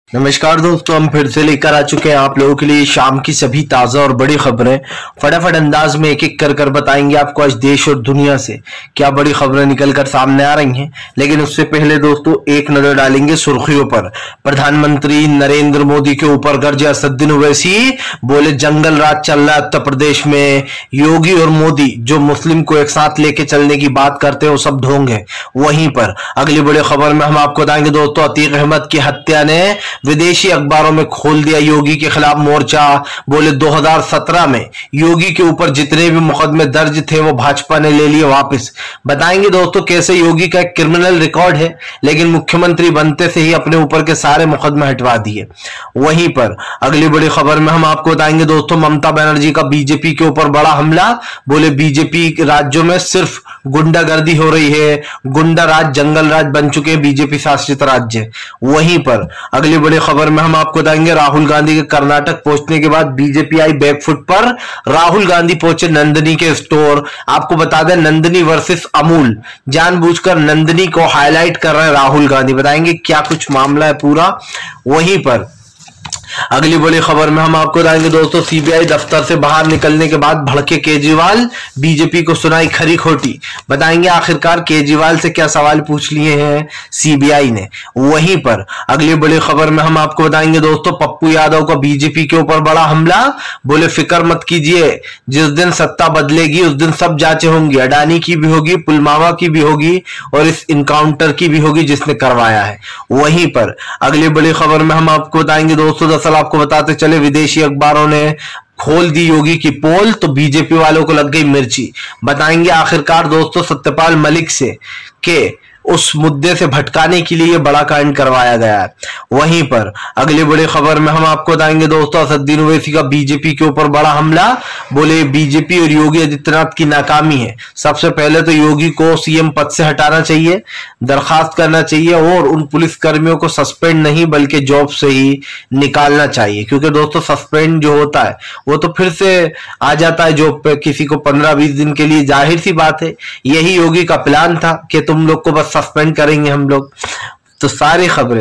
नमस्कार दोस्तों, हम फिर से लेकर आ चुके हैं आप लोगों के लिए शाम की सभी ताजा और बड़ी खबरें। फटाफट अंदाज में एक एक कर बताएंगे आपको आज देश और दुनिया से क्या बड़ी खबरें निकल कर सामने आ रही हैं। लेकिन उससे पहले दोस्तों एक नजर डालेंगे सुर्खियों पर। प्रधानमंत्री नरेंद्र मोदी के ऊपर गरजे असदुद्दीन ओवैसी, बोले जंगल राज चल रहा है उत्तर प्रदेश में। योगी और मोदी जो मुस्लिम को एक साथ लेके चलने की बात करते हैं वो सब ढोंग है। वहीं पर अगली बड़ी खबर में हम आपको बताएंगे दोस्तों, अतीक अहमद की हत्या ने विदेशी अखबारों में खोल दिया योगी के खिलाफ मोर्चा। बोले 2017 में योगी के ऊपर जितने भी मुकदमे दर्ज थे वो भाजपा ने ले लिए वापस। बताएंगे दोस्तों कैसे योगी का एक क्रिमिनल रिकॉर्ड है लेकिन मुख्यमंत्री बनते से ही अपने ऊपर के सारे मुकदमे हटवा दिए। वहीं पर अगली बड़ी खबर में हम आपको बताएंगे दोस्तों, ममता बनर्जी का बीजेपी के ऊपर बड़ा हमला। बोले बीजेपी राज्यों में सिर्फ गुंडागर्दी हो रही है, गुंडा राज जंगल राज बन चुके हैं बीजेपी शासित राज्य। वहीं पर अगली बड़ी खबर में हम आपको बताएंगे, राहुल गांधी के कर्नाटक पहुंचने के बाद बीजेपी आई बैकफुट पर। राहुल गांधी पहुंचे नंदिनी के स्टोर। आपको बता दें नंदिनी वर्सेस अमूल, जानबूझकर नंदिनी को हाईलाइट कर रहे हैं राहुल गांधी। बताएंगे क्या कुछ मामला है पूरा। वहीं पर अगली बड़ी खबर में हम आपको बताएंगे दोस्तों, सीबीआई दफ्तर से बाहर निकलने के बाद भड़के केजरीवाल, बीजेपी को सुनाई खरी खोटी। बताएंगे आखिरकार केजरीवाल से क्या सवाल पूछ लिए हैं सीबीआई ने। वहीं पर अगली बड़ी खबर में हम आपको बताएंगे दोस्तों, पप्पू यादव का बीजेपी के ऊपर बड़ा हमला। बोले फिक्र मत कीजिए, जिस दिन सत्ता बदलेगी उस दिन सब जांचें होंगी, अडानी की भी होगी, पुलवामा की भी होगी और इस इनकाउंटर की भी होगी जिसने करवाया है। वहीं पर अगली बड़ी खबर में हम आपको बताएंगे दोस्तों, दरअसल आपको बताते चले विदेशी अखबारों ने खोल दी योगी की पोल तो बीजेपी वालों को लग गई मिर्ची। बताएंगे आखिरकार दोस्तों सत्यपाल मलिक से के उस मुद्दे से भटकाने के लिए बड़ा कांड करवाया गया है। वहीं पर अगली बड़ी खबर में हम आपको बताएंगे दोस्तों, असदुद्दीन ओवैसी का बीजेपी के ऊपर बड़ा हमला। बोले बीजेपी और योगी आदित्यनाथ की नाकामी है। सबसे पहले तो योगी को सीएम पद से हटाना चाहिए, दरखास्त करना चाहिए और उन पुलिस कर्मियों को सस्पेंड नहीं बल्कि जॉब से ही निकालना चाहिए। क्योंकि दोस्तों सस्पेंड जो होता है वो तो फिर से आ जाता है जॉब पे किसी को 15-20 दिन के लिए। जाहिर सी बात है यही योगी का प्लान था कि तुम लोग को बस सस्पेंड करेंगे हम लोग। तो सारी खबरें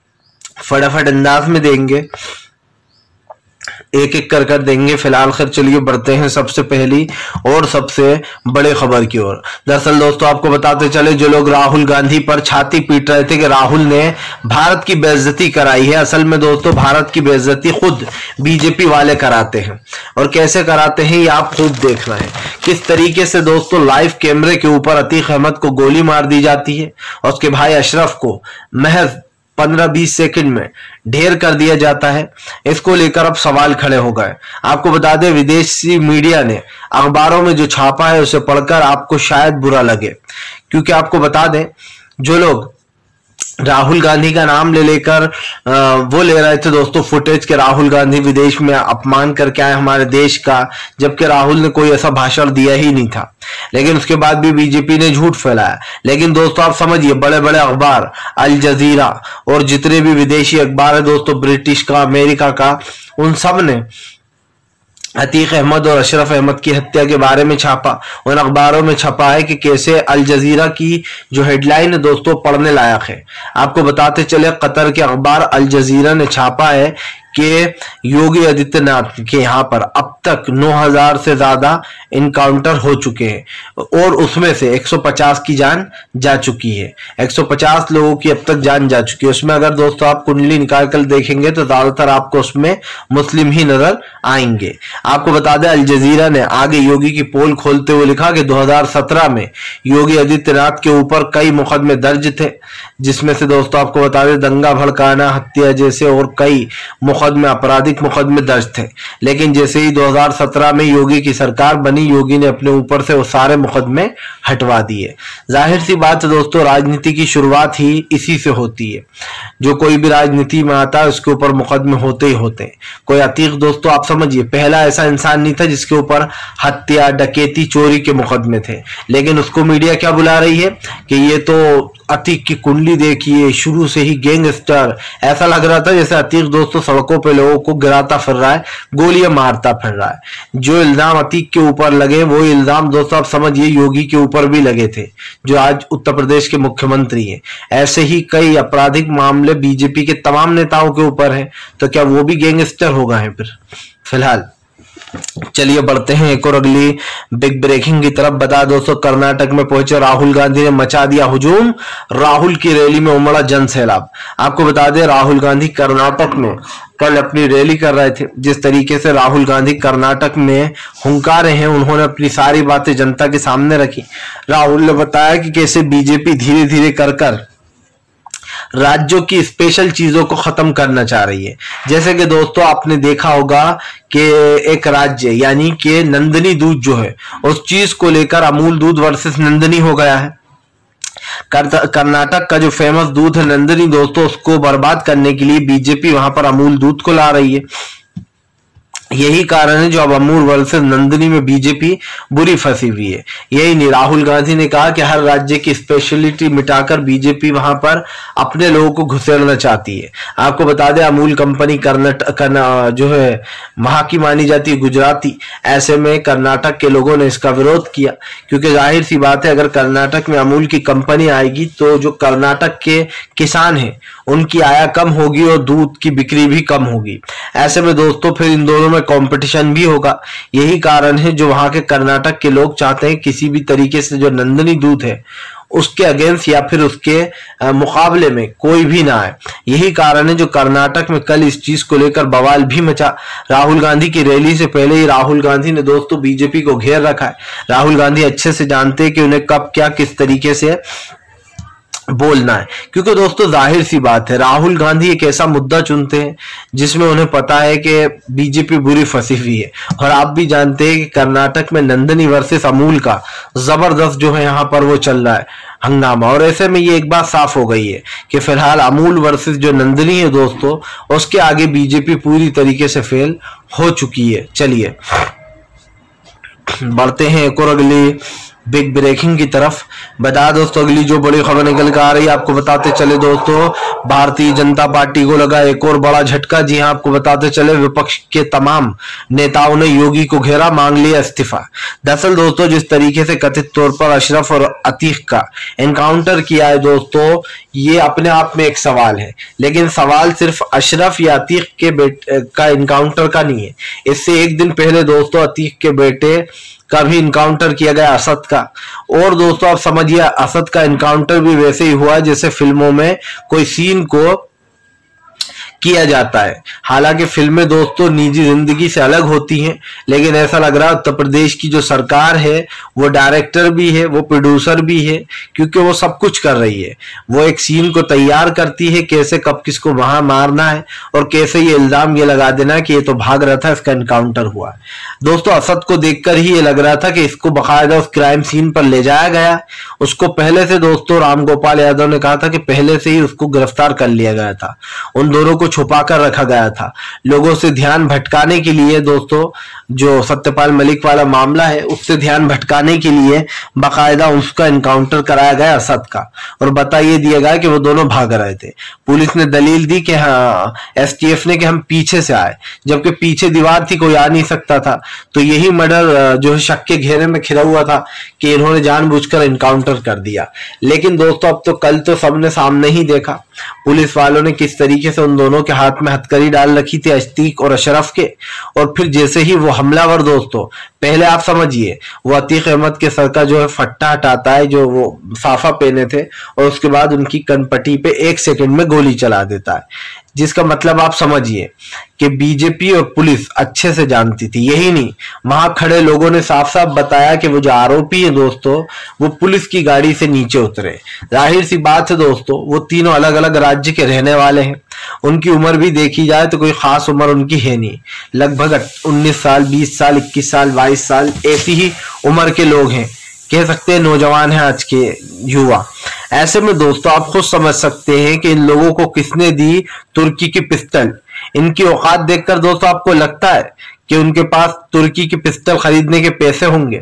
फटाफट अंदाज में देंगे, एक एक कर देंगे। फिलहाल खैर चलिए बढ़ते हैं सबसे पहली और सबसे बड़े खबर की ओर। दरअसल दोस्तों आपको बताते चले, जो लोग राहुल गांधी पर छाती पीट रहे थे कि राहुल ने भारत की बेइज्जती कराई है, असल में दोस्तों भारत की बेइज्जती खुद बीजेपी वाले कराते हैं। और कैसे कराते हैं ये आप खूब देखना है। किस तरीके से दोस्तों लाइव कैमरे के ऊपर अतीक अहमद को गोली मार दी जाती है और उसके भाई अशरफ को महज 15-20 सेकंड में ढेर कर दिया जाता है। इसको लेकर अब सवाल खड़े हो गए। आपको बता दें विदेशी मीडिया ने अखबारों में जो छापा है उसे पढ़कर आपको शायद बुरा लगे, क्योंकि आपको बता दें जो लोग राहुल गांधी का नाम ले लेकर वो ले रहे थे दोस्तों फुटेज के राहुल गांधी विदेश में अपमान करके आए हमारे देश का, जबकि राहुल ने कोई ऐसा भाषण दिया ही नहीं था। लेकिन उसके बाद भी बीजेपी ने झूठ फैलाया। लेकिन दोस्तों आप समझिए बड़े बड़े अखबार अल जजीरा और जितने भी विदेशी अखबार है दोस्तों, ब्रिटिश का, अमेरिका का, उन सब ने अतीक अहमद और अशरफ अहमद की हत्या के बारे में छापा। उन अखबारों में छपा है कि कैसे अल जजीरा की जो हेडलाइन है दोस्तों पढ़ने लायक है। आपको बताते चले कतर के अखबार अल जजीरा ने छापा है कि योगी आदित्यनाथ के यहाँ पर अब तक 9000 से ज्यादा इनकाउंटर हो चुके हैं और उसमें से 150 की जान जा चुकी है। 150 लोगों की अब तक जान जा चुकी है। उसमें अगर दोस्तों आप कुंडली निकाल कर देखेंगे तो ज्यादातर आपको उसमें मुस्लिम ही नजर आएंगे। आपको बता दें अल जजीरा ने आगे योगी की पोल खोलते हुए लिखा कि 2017 में योगी आदित्यनाथ के ऊपर कई मुकदमे दर्ज थे, जिसमें से दोस्तों आपको बता दें दंगा भड़काना, हत्या जैसे और कई मुकदमे, आपराधिक मुकदमे दर्ज थे। लेकिन जैसे ही 2017 में योगी की सरकार बनी, योगी ने अपने ऊपर से वो सारे मुकदमे हटवा दिए। जाहिर सी बात है दोस्तों राजनीति की शुरुआत ही इसी से होती है। जो कोई भी राजनीति में आता है उसके ऊपर मुकदमे होते ही होते हैं। कोई अतीक दोस्तों आप समझिए पहला ऐसा इंसान नहीं था जिसके ऊपर हत्या, डकैती, चोरी के मुकदमे थे। लेकिन उसको मीडिया क्या बुला रही है कि ये तो अतीक की कुंडली देखिए, शुरू से ही गैंगस्टर, ऐसा लग रहा था जैसे अतीक दोस्तों सड़कों पे लोगों को गिराता फिर रहा है, गोलियां मारता फिर रहा है। जो इल्जाम अतीक के ऊपर लगे वो इल्जाम दोस्तों आप समझिए योगी के ऊपर भी लगे थे, जो आज उत्तर प्रदेश के मुख्यमंत्री हैं। ऐसे ही कई आपराधिक मामले बीजेपी के तमाम नेताओं के ऊपर हैं, तो क्या वो भी गैंगस्टर हो गए हैं फिर? फिलहाल चलिए बढ़ते हैं एक और अगली बिग ब्रेकिंग की तरफ। बता दोस्तों, कर्नाटक में पहुंचे राहुल गांधी ने मचा दिया हुजूम, राहुल की रैली में उमड़ा जन सैलाब। आपको बता दें राहुल गांधी कर्नाटक में कल अपनी रैली कर रहे थे। जिस तरीके से राहुल गांधी कर्नाटक में हुंकारे हैं, उन्होंने अपनी सारी बातें जनता के सामने रखी। राहुल ने बताया कि कैसे बीजेपी धीरे धीरे कर राज्यों की स्पेशल चीजों को खत्म करना चाह रही है। जैसे कि दोस्तों आपने देखा होगा कि एक राज्य यानी कि नंदनी दूध जो है, उस चीज को लेकर अमूल दूध वर्सेस नंदनी हो गया है। कर्नाटक का जो फेमस दूध है नंदनी दोस्तों, उसको बर्बाद करने के लिए बीजेपी वहां पर अमूल दूध को ला रही है। यही कारण है जो अब अमूल वर्सेस नंदनी में बीजेपी बुरी फंसी हुई है। यही नहीं, राहुल गांधी ने कहा कि हर राज्य की स्पेशलिटी मिटाकर बीजेपी वहां पर अपने लोगों को घुसेड़ना चाहती है। आपको बता दें अमूल कंपनी कर्नाटक जो है वहां की मानी जाती है गुजराती। ऐसे में कर्नाटक के लोगों ने इसका विरोध किया, क्योंकि जाहिर सी बात है अगर कर्नाटक में अमूल की कंपनी आएगी तो जो कर्नाटक के किसान हैं उनकी आय कम होगी और दूध की बिक्री भी कम होगी। ऐसे में दोस्तों फिर इन दोनों में कंपटीशन भी होगा। यही कारण है जो वहां के कर्नाटक के लोग चाहते हैं किसी भी तरीके से जो नंदनी दूध है उसके अगेंस्ट या फिर उसके मुकाबले में कोई भी ना आए। यही कारण है जो कर्नाटक में कल इस चीज को लेकर बवाल भी मचा। राहुल गांधी की रैली से पहले ही राहुल गांधी ने दोस्तों बीजेपी को घेर रखा है। राहुल गांधी अच्छे से जानते हैं कि उन्हें कब क्या किस तरीके से बोलना है, क्योंकि दोस्तों जाहिर सी बात है राहुल गांधी एक ऐसा मुद्दा चुनते हैं जिसमें उन्हें पता है कि बीजेपी बुरी फंसी हुई है। और आप भी जानते हैं कि कर्नाटक में नंदनी वर्सेस अमूल का जबरदस्त जो है यहाँ पर वो चल रहा है हंगामा। और ऐसे में ये एक बात साफ हो गई है कि फिलहाल अमूल वर्सेस जो नंदनी है दोस्तों, उसके आगे बीजेपी पूरी तरीके से फेल हो चुकी है। चलिए बढ़ते हैं एक और अगली बिग ब्रेकिंग की तरफ। बता दोस्तों अगली जो बड़ी खबर निकल कर आ रही है आपको बताते चले दोस्तों, भारतीय जनता पार्टी को लगा एक और बड़ा झटका। जी हां, आपको बताते चले विपक्ष के तमाम नेताओं ने योगी को घेरा, मांग लिया इस्तीफा। दरअसल दोस्तों जिस तरीके से कथित तौर पर अशरफ और अतीक का एनकाउंटर किया है दोस्तों, ये अपने आप में एक सवाल है, लेकिन सवाल सिर्फ अशरफ या अतीक के का एनकाउंटर का नहीं है। इससे एक दिन पहले दोस्तों अतीक के बेटे का भी इनकाउंटर किया गया असद का। और दोस्तों आप समझिए असद का इनकाउंटर भी वैसे ही हुआ जैसे फिल्मों में कोई सीन को किया जाता है। हालांकि फिल्में दोस्तों निजी जिंदगी से अलग होती हैं, लेकिन ऐसा लग रहा है उत्तर प्रदेश की जो सरकार है वो डायरेक्टर भी है, वो प्रोड्यूसर भी है, क्योंकि वो सब कुछ कर रही है। वो एक सीन को तैयार करती है, कैसे कब किसको वहां मारना है और कैसे ये इल्जाम ये लगा देना कि ये तो भाग रहा था, इसका इनकाउंटर हुआ। दोस्तों असद को देखकर ही ये लग रहा था कि इसको बकायदा उस क्राइम सीन पर ले जाया गया। उसको पहले से दोस्तों राम गोपाल यादव ने कहा था कि पहले से ही उसको गिरफ्तार कर लिया गया था, उन दोनों को छुपा कर रखा गया था। लोगों से ध्यान भटकाने के लिए दोस्तों जो सत्यपाल मलिक वाला मामला है उससे ध्यान भटकाने के लिए बाकायदा उसका इनकाउंटर कराया गया असद का, और बता ये दिया गया कि वो दोनों भाग रहे थे। पुलिस ने दलील दी कि हाँ एसटीएफ ने कि हम पीछे से आए, जबकि पीछे दीवार थी, कोई आ नहीं सकता था। तो यही मर्डर जो है शक के घेरे में घिरा हुआ था कि इन्होंने जानबूझकर इनकाउंटर कर दिया। लेकिन दोस्तों अब तो कल तो सबने सामने ही देखा पुलिस वालों ने किस तरीके से उन दोनों के हाथ में हथकड़ी डाल रखी थी, अतीक और अशरफ के। और फिर जैसे ही वो हमलावर दोस्तों, पहले आप समझिए वो अतीक अहमद के सर का जो है फट्टा हटाता है जो वो साफा पहने थे, और उसके बाद उनकी कनपट्टी पे 1 सेकंड में गोली चला देता है। जिसका मतलब आप समझिए कि बीजेपी और पुलिस अच्छे से जानती थी। यही नहीं, वहां खड़े लोगों ने साफ साफ बताया कि वो जो आरोपी है दोस्तों वो पुलिस की गाड़ी से नीचे उतरे। जाहिर सी बात है दोस्तों वो तीनों अलग अलग राज्य के रहने वाले हैं। उनकी उम्र भी देखी जाए तो कोई खास उम्र उनकी है नहीं, लगभग 19 साल 20 साल 21 साल 22 साल ऐसी ही उम्र के लोग हैं, कह सकते हैं नौजवान हैं आज के युवा। ऐसे में दोस्तों आप खुद समझ सकते हैं कि इन लोगों को किसने दी तुर्की की पिस्टल। इनकी औकात देखकर दोस्तों आपको लगता है कि उनके पास तुर्की की पिस्टल खरीदने के पैसे होंगे?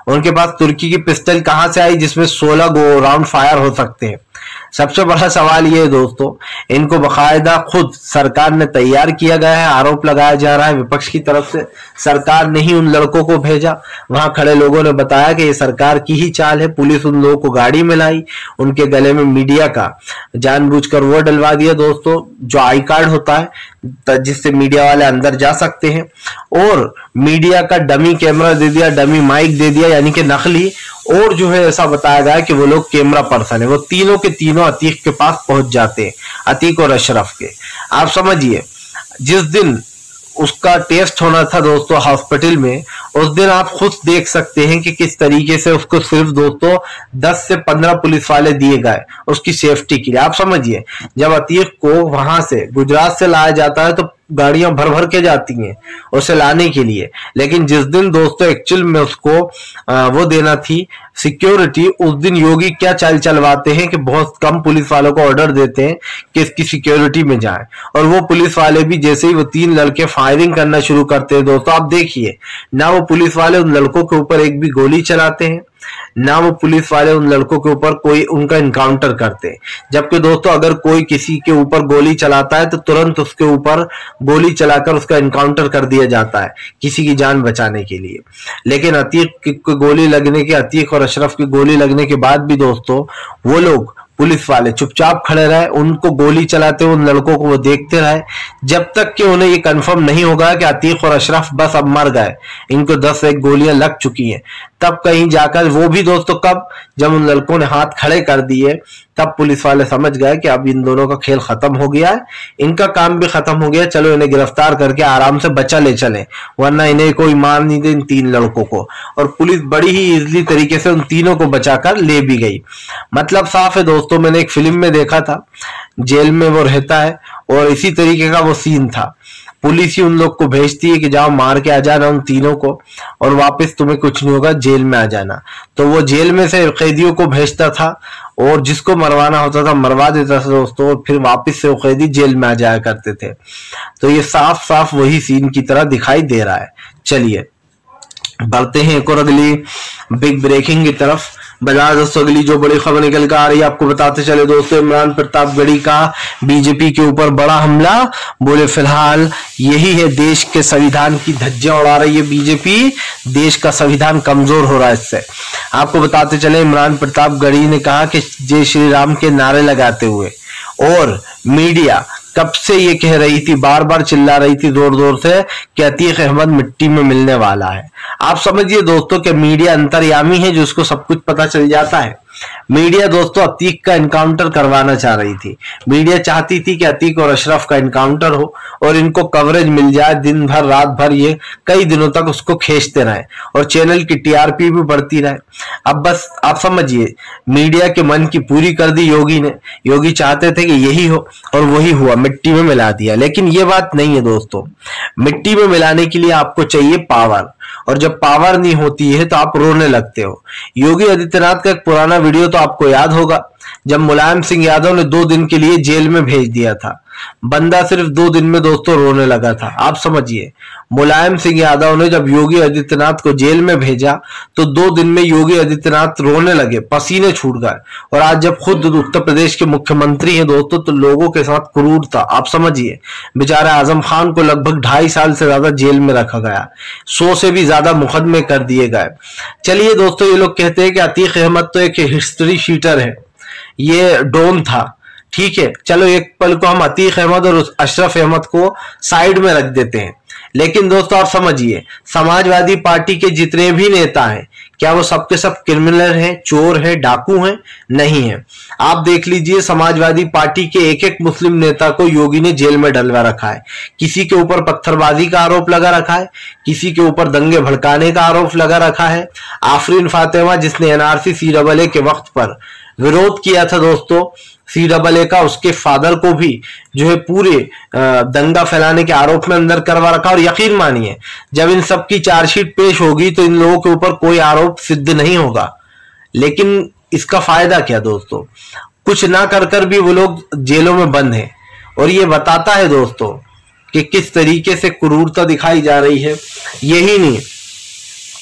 उनके पास तुर्की की पिस्टल कहां से आई जिसमें 16 राउंड फायर हो सकते हैं? सबसे बड़ा सवाल ये है दोस्तों, इनको बकायदा खुद सरकार ने तैयार किया गया है। आरोप लगाया जा रहा है विपक्ष की तरफ से सरकार ने ही उन लड़कों को भेजा। वहां खड़े लोगों ने बताया कि ये सरकार की ही चाल है। पुलिस उन लोगों को गाड़ी में लाई, उनके गले में मीडिया का जानबूझकर वो डलवा दिया दोस्तों, जो आई कार्ड होता है जिससे मीडिया वाले अंदर जा सकते हैं, और मीडिया का डमी कैमरा दे दिया, डमी माइक दे दिया, यानी कि नकली। और जो है ऐसा बताया गया कि वो लोग कैमरा पर्सन है। वो तीनों के तीनों अतीक के पास पहुंच जाते हैं, अतीक और अशरफ के। आप समझिए, जिस दिन उसका टेस्ट होना था दोस्तों हॉस्पिटल में, उस दिन आप खुद देख सकते हैं कि किस तरीके से उसको सिर्फ दोस्तों 10 से 15 पुलिस वाले दिए गए उसकी सेफ्टी के लिए। आप समझिए, जब अतीक को वहां से गुजरात से लाया जाता है तो गाड़ियां भर भर के जाती हैं उसे लाने के लिए, लेकिन जिस दिन दोस्तों एक्चुअल में उसको वो देना थी सिक्योरिटी, उस दिन योगी क्या चाल चलवाते हैं कि बहुत कम पुलिस वालों को ऑर्डर देते हैं कि इसकी सिक्योरिटी में जाएं, और वो पुलिस वाले भी जैसे ही वो 3 लड़के फायरिंग करना शुरू करते हैं दोस्तों, आप देखिए ना वो पुलिस वाले उन लड़कों के ऊपर एक भी गोली चलाते हैं, ना वो पुलिस वाले उन लड़कों के ऊपर कोई उनका इनकाउंटर करते हैं। जबकि दोस्तों अगर कोई किसी के ऊपर गोली चलाता है तो तुरंत उसके ऊपर गोली चलाकर उसका इनकाउंटर कर दिया जाता है किसी की जान बचाने के लिए। लेकिन अतीक की गोली लगने के, अतीक और अशरफ की गोली लगने के बाद भी दोस्तों वो लोग पुलिस वाले चुपचाप खड़े रहे, उनको गोली चलाते हुए उन लड़कों को वो देखते रहे, जब तक कि उन्हें ये कंफर्म नहीं होगा कि अतीक और अशरफ बस अब मर गए, इनको 10 गोलियां लग चुकी हैं। तब कहीं जाकर वो भी दोस्तों कब, जब उन लड़कों ने हाथ खड़े कर दिए, तब पुलिस वाले समझ गए कि अब इन दोनों का खेल खत्म हो गया है, इनका काम भी खत्म हो गया, चलो इन्हें गिरफ्तार करके आराम से बचा ले चले, वरना इन्हें कोई मार नहीं दे इन 3 लड़कों को। और पुलिस बड़ी ही इजीली तरीके से उन तीनों को बचाकर ले भी गई। मतलब साफ है दोस्तों, मैंने एक फिल्म में देखा था, जेल में वो रहता है और इसी तरीके का वो सीन था। पुलिस ही उन लोग को भेजती है कि जाओ मार के आ जाना उन तीनों को, और वापस तुम्हें कुछ नहीं होगा, जेल में आ जाना। तो वो जेल में से कैदियों को भेजता था और जिसको मरवाना होता था मरवा देता था दोस्तों, और फिर वापस से वो कैदी जेल में आ जाया करते थे। तो ये साफ साफ वही सीन की तरह दिखाई दे रहा है। चलिए बढ़ते हैं एक और अगली बिग ब्रेकिंग की तरफ। बाजार दोस्तों अगली जो बड़ी खबर निकल कर आ रही है आपको बताते चले दोस्तों, इमरान प्रतापगढ़ी का बीजेपी के ऊपर बड़ा हमला। बोले फिलहाल यही है देश के संविधान की धज्जियां उड़ा रही है बीजेपी, देश का संविधान कमजोर हो रहा है इससे। आपको बताते चले इमरान प्रतापगढ़ी ने कहा कि जय श्री राम के नारे लगाते हुए, और मीडिया कब से ये कह रही थी, बार बार चिल्ला रही थी जोर जोर से कि अतीक अहमद मिट्टी में मिलने वाला है। आप समझिए दोस्तों कि मीडिया अंतर्यामी है जो उसको सब कुछ पता चल जाता है। मीडिया दोस्तों अतीक का इनकाउंटर करवाना चाह रही थी। मीडिया चाहती थी कि अतीक और अशरफ का इनकाउंटर हो और इनको कवरेज मिल जाए, दिन भर रात भर ये कई दिनों तक उसको खींचते रहे और चैनल की टीआरपी भी बढ़ती रहे। अब बस आप समझिए मीडिया के मन की पूरी कर दी योगी ने। योगी चाहते थे कि यही हो और वही हुआ, मिट्टी में मिला दिया। लेकिन ये बात नहीं है दोस्तों, मिट्टी में मिलाने के लिए आपको चाहिए पावर, और जब पावर नहीं होती है तो आप रोने लगते हो। योगी आदित्यनाथ का एक पुराना वीडियो तो आपको याद होगा, जब मुलायम सिंह यादव ने 2 दिन के लिए जेल में भेज दिया था। बंदा सिर्फ 2 दिन में दोस्तों रोने लगा था। आप समझिए मुलायम सिंह यादव ने जब योगी आदित्यनाथ को जेल में भेजा तो 2 दिन में योगी आदित्यनाथ रोने लगे, पसीने छूट गए। और आज जब खुद उत्तर प्रदेश के मुख्यमंत्री हैं दोस्तों तो लोगों के साथ क्रूरता। आप समझिए बेचारे आजम खान को लगभग 2.5 साल से ज्यादा जेल में रखा गया, 100 से भी ज्यादा मुकदमे कर दिए गए। चलिए दोस्तों ये लोग कहते हैं कि अतीक अहमद तो एक हिस्ट्री शीटर है, ये डॉन था, ठीक है, चलो एक पल को हम अतीक अहमद और अशरफ अहमद को साइड में रख देते हैं। लेकिन दोस्तों आप समझिए समाजवादी पार्टी के जितने भी नेता हैं क्या वो सबके सब क्रिमिनल हैं, चोर हैं, डाकू हैं? नहीं है। आप देख लीजिए समाजवादी पार्टी के एक एक मुस्लिम नेता को योगी ने जेल में डलवा रखा है। किसी के ऊपर पत्थरबाजी का आरोप लगा रखा है, किसी के ऊपर दंगे भड़काने का आरोप लगा रखा है। आफरीन फातिमा जिसने एनआरसी CAA के वक्त पर विरोध किया था दोस्तों CAA का, उसके फादर को भी जो है पूरे दंगा फैलाने के आरोप में अंदर करवा रखा। और यकीन मानिए जब इन सब की चार्जशीट पेश होगी तो इन लोगों के ऊपर कोई आरोप सिद्ध नहीं होगा। लेकिन इसका फायदा क्या दोस्तों, कुछ ना कर कर भी वो लोग जेलों में बंद हैं। और ये बताता है दोस्तों कि किस तरीके से क्रूरता दिखाई जा रही है। यही नहीं,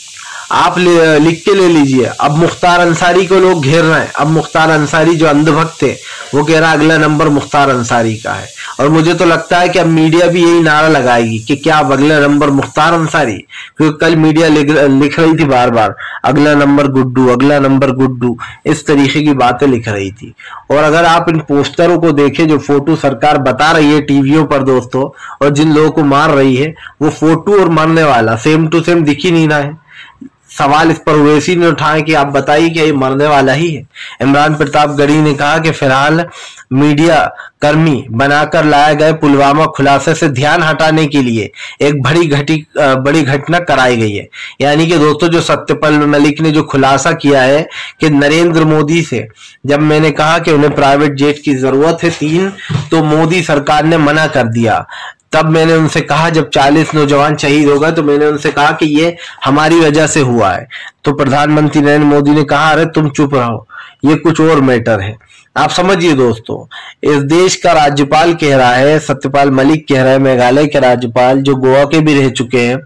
आप लिख के ले लीजिए। अब मुख्तार अंसारी को लोग घेर रहे हैं। अब मुख्तार अंसारी जो अंधभक्त थे वो कह रहा अगला नंबर मुख्तार अंसारी का है, और मुझे तो लगता है कि अब मीडिया भी यही नारा लगाएगी कि क्या अब अगला नंबर मुख्तार अंसारी, क्योंकि कल मीडिया लिख रही थी बार बार अगला नंबर गुड्डू, अगला नंबर गुड्डू, इस तरीके की बातें लिख रही थी। और अगर आप इन पोस्टरों को देखें, जो फोटो सरकार बता रही है टीवियों पर दोस्तों, और जिन लोगों को मार रही है वो फोटो और मरने वाला सेम टू सेम दिख ही नहीं रहा है। सवाल इस पर ओवैसी ने उठाए कि आप बताइए कि ये मरने वाला ही है। इमरान प्रतापगढ़ी ने कहा कि फिलहाल मीडिया कर्मी बनाकर लाए गए पुलवामा खुलासे से ध्यान हटाने के लिए एक बड़ी घटना कराई गई है। यानी कि दोस्तों जो सत्यपाल मलिक ने जो खुलासा किया है कि नरेंद्र मोदी से जब मैंने कहा कि उन्हें प्राइवेट जेट की जरूरत है 3, तो मोदी सरकार ने मना कर दिया। तब मैंने उनसे कहा, जब 40 नौजवान शहीद हो गए, तो मैंने उनसे कहा कि ये हमारी वजह से हुआ है। तो प्रधानमंत्री नरेंद्र मोदी ने कहा अरे तुम चुप रहो, ये कुछ और मैटर है। आप समझिए दोस्तों, इस देश का राज्यपाल कह रहा है, सत्यपाल मलिक कह रहा है, मेघालय के राज्यपाल जो गोवा के भी रह चुके हैं,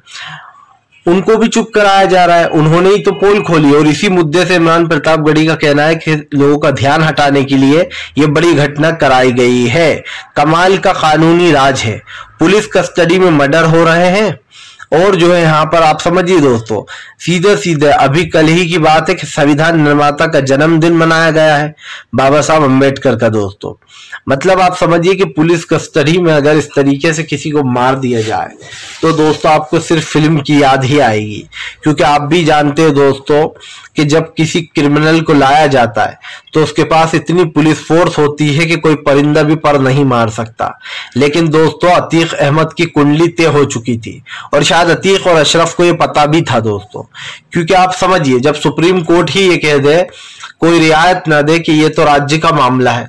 उनको भी चुप कराया जा रहा है। उन्होंने ही तो पोल खोली, और इसी मुद्दे से इमरान प्रतापगढ़ी का कहना है कि लोगों का ध्यान हटाने के लिए ये बड़ी घटना कराई गई है। कमाल का कानूनी राज है, पुलिस कस्टडी में मर्डर हो रहे हैं, और जो है यहाँ पर आप समझिए दोस्तों, सीधे सीधे अभी कल ही की बात है कि संविधान निर्माता का जन्मदिन मनाया गया है, बाबा साहब अम्बेडकर का दोस्तों। मतलब आप समझिए कि पुलिस कस्टडी में अगर इस तरीके से किसी को मार दिया जाए तो दोस्तों आपको सिर्फ फिल्म की याद ही आएगी। क्योंकि आप भी जानते हो दोस्तों कि जब किसी क्रिमिनल को लाया जाता है तो उसके पास इतनी पुलिस फोर्स होती है कि कोई परिंदा भी पर नहीं मार सकता। लेकिन दोस्तों अतीक अहमद की कुंडली तय हो चुकी थी, और शायद अतीक और अशरफ को ये पता भी था दोस्तों। क्योंकि आप समझिए, जब सुप्रीम कोर्ट ही ये कह दे, कोई रियायत ना दे कि ये तो राज्य का मामला है,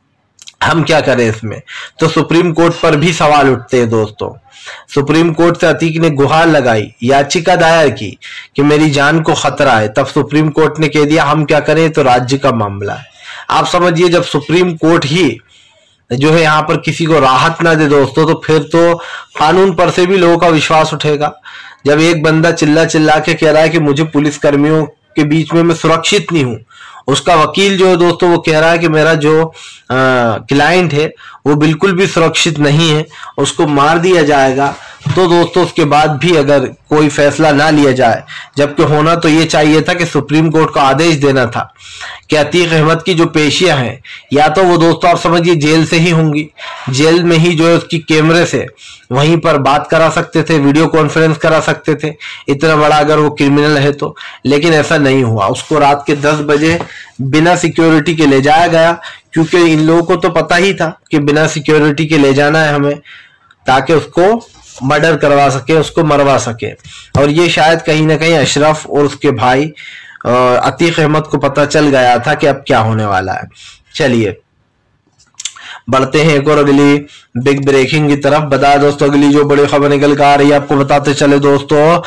हम क्या करें इसमें, तो सुप्रीम कोर्ट पर भी सवाल उठते हैं दोस्तों। सुप्रीम कोर्ट से अतीक ने गुहार लगाई, याचिका दायर की कि मेरी जान को खतरा है, तब सुप्रीम कोर्ट ने कह दिया हम क्या करें, तो राज्य का मामला है। आप समझिए, जब सुप्रीम कोर्ट ही जो है यहाँ पर किसी को राहत ना दे दोस्तों, तो फिर तो कानून पर से भी लोगों का विश्वास उठेगा। जब एक बंदा चिल्ला के कह रहा है कि मुझे पुलिस कर्मियों के बीच में मैं सुरक्षित नहीं हूं, उसका वकील जो है दोस्तों वो कह रहा है कि मेरा जो क्लाइंट है वो बिल्कुल भी सुरक्षित नहीं है, उसको मार दिया जाएगा, तो दोस्तों उसके बाद भी अगर कोई फैसला ना लिया जाए, जबकि होना तो ये चाहिए था कि सुप्रीम कोर्ट को आदेश देना था कि अतीक अहमद की जो पेशियां हैं, या तो वो दोस्तों आप समझिए जेल से ही होंगी, जेल में ही जो है उसकी कैमरे से वहीं पर बात करा सकते थे, वीडियो कॉन्फ्रेंस करा सकते थे, इतना बड़ा अगर वो क्रिमिनल है तो। लेकिन ऐसा नहीं हुआ, उसको रात के 10 बजे बिना सिक्योरिटी के ले जाया गया, क्योंकि इन लोगों को तो पता ही था कि बिना सिक्योरिटी के ले जाना है हमें, ताकि उसको मर्डर करवा सके, उसको मरवा सके। और ये शायद कहीं ना कहीं अशरफ और उसके भाई अतीक अहमद को पता चल गया था कि अब क्या होने वाला है। चलिए बढ़ते हैं एक और अगली बिग ब्रेकिंग की तरफ। बता दोस्तों, अगली जो बड़ी खबर निकल कर आ रही है आपको बताते चले दोस्तों,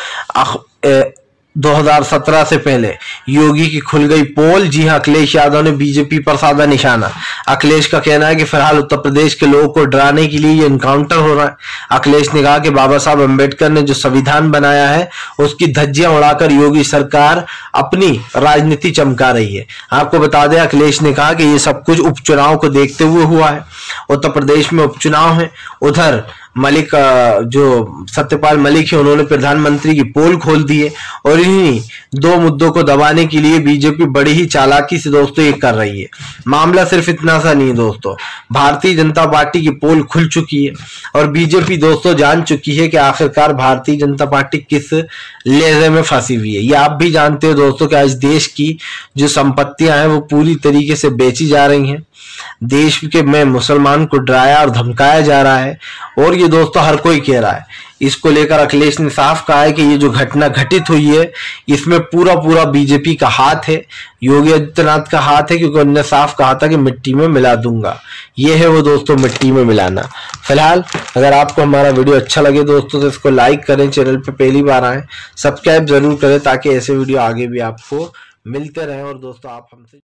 2017 से पहले योगी की खुल गई पोल। जी हां, अखिलेश यादव ने बीजेपी पर साधा निशाना। अखिलेश का कहना है कि फिलहाल उत्तर प्रदेश के लोगों को डराने के लिए ये एनकाउंटर हो रहा है। अखिलेश ने कहा कि बाबा साहब अम्बेडकर ने जो संविधान बनाया है उसकी धज्जियां उड़ाकर योगी सरकार अपनी राजनीति चमका रही है। आपको बता दें, अखिलेश ने कहा कि ये सब कुछ उपचुनाव को देखते हुए हुआ है। उत्तर प्रदेश में उपचुनाव है, उधर मलिक जो सत्यपाल मलिक है उन्होंने प्रधानमंत्री की पोल खोल दी है, और इन्हीं 2 मुद्दों को दबाने के लिए बीजेपी बड़ी ही चालाकी से दोस्तों ये कर रही है। मामला सिर्फ इतना सा नहीं दोस्तों, भारतीय जनता पार्टी की पोल खुल चुकी है और बीजेपी दोस्तों जान चुकी है कि आखिरकार भारतीय जनता पार्टी किस लेज़े में फंसी हुई है। ये आप भी जानते हो दोस्तों कि आज देश की जो संपत्तियां हैं वो पूरी तरीके से बेची जा रही हैं। देश के में मुसलमान को डराया और धमकाया जा रहा है, और ये दोस्तों हर कोई कह रहा है। इसको लेकर अखिलेश ने साफ कहा है कि ये जो घटना घटित हुई है इसमें पूरा बीजेपी का हाथ है, योगी आदित्यनाथ का हाथ है, क्योंकि उन्होंने साफ कहा था कि मिट्टी में मिला दूंगा। ये है वो दोस्तों मिट्टी में मिलाना। फिलहाल अगर आपको हमारा वीडियो अच्छा लगे दोस्तों तो इसको लाइक करें, चैनल पे पहली बार आए सब्सक्राइब जरूर करें ताकि ऐसे वीडियो आगे भी आपको मिलते रहे। और दोस्तों आप हमसे